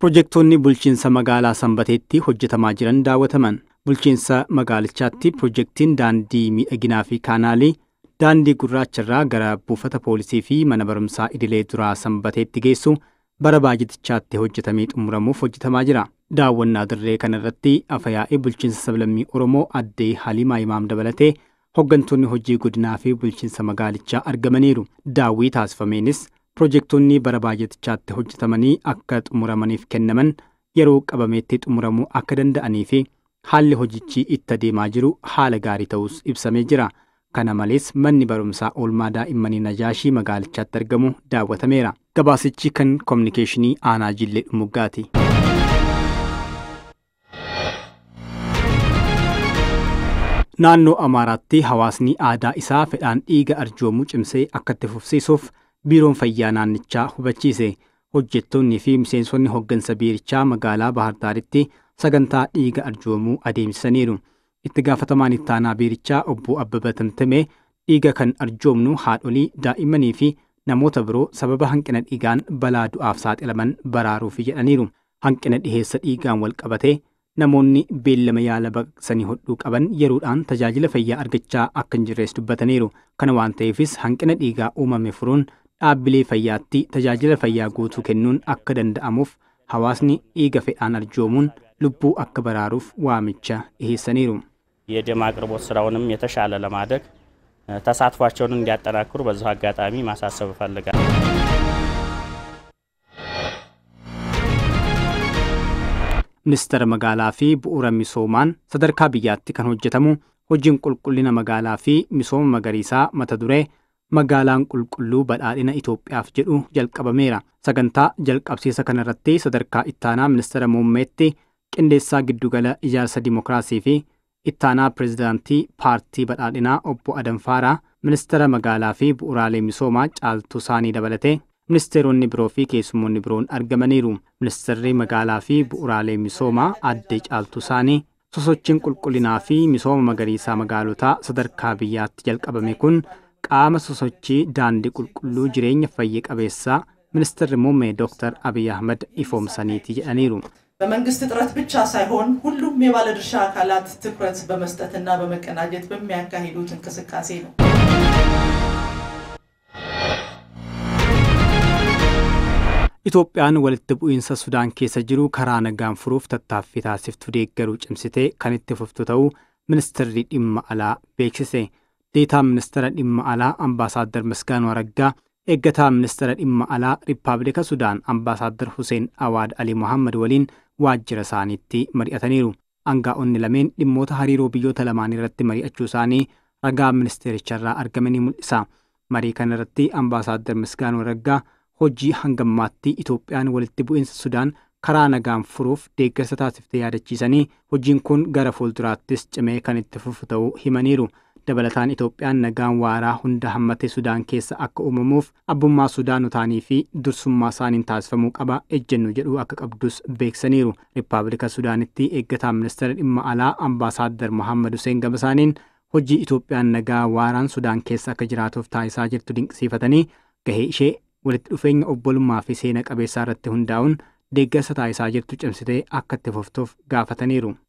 Piroojektonni bulchiinsa magaalaa Sanbateetti hojjetamaa jiran daawwataman. Bulchiinsa magaalichaatti piroojektiin daandii miidhaginaa fi kaanaalii daandii gurraacharraa gara buufata poolisii fi mana barumsaa idilee duraa Sanbateetti geessu bara baajetichaatti hojjetamee xumuramuuf hojjetamaa jira. Daawwannaa dirree kanarratti afyaa'ii bulchiinsa sablammii Oromoo addee Halimaa Imaam dabalatee hooggantoonni hojii godinaa fi bulchiinsa magaalichaa argamaniiru. Daawwii taasifameenis piroojektonni bara baajetichaatti hojjetamanii akka xumuramaniif kennaman yeroo qabameetti xumuramuu akka danda'anii fi haalli hojichi itti adeemaa jiru haala gaarii ta'us ibsamee jira. Kana malees manni barumsaa oolmaa daa'immanii Najaashii magaalichaatti argamu daawwatameera. Gabaasichi kan kominikeeshinii aanaa Jillee Dhumuggaati. Naannoo Amaaraatti hawaasni aadaa isaa fedhaan dhiiga arjoomuu cimsee akka itti fufsiisuuf biiroon fayyaa naannichaa hubachiise. Hojjettoonni fi miseensonni hooggansa biirichaa magaalaa Bahar Daaritti sagantaa dhiiga arjoomuu adeemsisaniiru. Itti gaafatamaan ittaanaa biirichaa obbo Abbabaa Tamtamee dhiiga kan arjoomnu haadholii, daa'immanii fi namoota biroo sababa hanqina dhiigaan balaa du'aaf saaxilaman baraaruuf jedhaniiru. Hanqina dhiheessa dhiigaan wal qabatee namoonni beellama yaala baqsanii hodhuu qaban yeroodhaan tajaajila fayyaa argachaa akka hin jirres dubbataniiru. Kana waan ta'eefis hanqina dhiigaa uumame furuun dhaabbilee fayyaatti tajaajila fayyaa guutuu kennuun akka danda'amuuf hawaasni dhiiga fedhaan arjoomuun lubbuu akka baraaruuf waamicha dhiheessaniiru. የደም አቅርቦት ስራውንም የተሻለ ለማድረግ ተሳትፏቸውን እንዲያጠናክሩ በዚህ አጋጣሚ ማሳሰብ ፈልጋለሁ። ሚኒስተር magaalaa fi bu'uura misoomaan sadarkaa biyyaatti kan hojjetamu hojiin qulqullina magaalaa fi misooma magariisaa mata duree magaalaan qulqulluu badhaadhina Itoophiyaaf jedhu jalqabameera. Sagantaa jalqabsiisa kanarratti sadarkaa ittaanaa ministeera muummeetti qindeessaa giddugala ijaarsa dimokiraasii fi ittaanaa pirezidaantii paartii badhaadhinaa obbo Adanfaaraa, ministeera magaalaa fi bu'uuraalee misoomaa Caaltuu Saanii dabalatee ministeeronni biroo fi keessummoonni biroon argamaniiru. Ministeerri magaalaa fi bu'uuraalee misoomaa addee Caaltuu Saanii sosochiin qulqullinaa fi misooma magariisaa magaalotaa sadarkaa biyyaatti jalqabame kun qaama sosochii daandii qulqulluu jireenya fayya qabeessaa ministeerri muummee Dr. Abiy Ahmed ifoomsaniiti jedhaniiru. በመንግስት ጥረት ብቻ ሳይሆን ሁሉም የባለድርሻ አካላት ትኩረት በመስጠትና በመቀናጀት በሚያካሂዱት እንቅስቃሴ ነው። Itoophiyaan walitti bu'iinsa Sudaan keessa jiru karaa nagaan furuuf tattaaffii taasiftu deeggaruu cimsitee kan itti fuftu ta'uu ministeerri dhimma alaa beeksise. Deetaan ministeera dhimma alaa Ambaasaadder Misgaanuu Araggaa eeggataa ministeera dhimma alaa Rippaabilika Sudaan Ambaasaadder Hussein Awaad Ali Mohammad waliin waajjira isaaniitti mari'ataniiru. Aangaa'onni lameen dhimmoota hariiroo biyyoota lamaan irratti mari'achuu isaanii ragaa ministeericharraa argamanii mul'isa. Marii kanarratti Ambaasaadder Misgaanuu Araggaa hojii hangammaatti Itoophiyaan walitti bu'iinsa Sudaan karaa nagaan furuuf deeggarsa taasiftee yaadachiisanii hojiin kun gara fuulduraattis cimee kan itti fufu ta'uu himaniiru. Dabalataan Itoophiyaan nagaan waaraa hunda hammate Sudaan keessa akka uumamuuf abbummaa Sudaanotaanii fi dursummaa isaaniin taasifamuu qaba ejjennu jedhu akka qabdus beeksaniiru. Rippaabilika Sudaanitti eeggataan ministeera dhimma alaa Ambaasaadder Mohammad Hussein Gabasaaniin hojii Itoophiyaan nagaa waaraan Sudaan keessa akka jiraatuuf taasisaa jirtu dinqisiifatanii gahee ishee walitti dhufeenya obbolummaa fi seena qabeessaa irratti hundaa'uun deeggarsa taasisaa jirtu cimsitee akka itti fuftuuf gaafataniiru.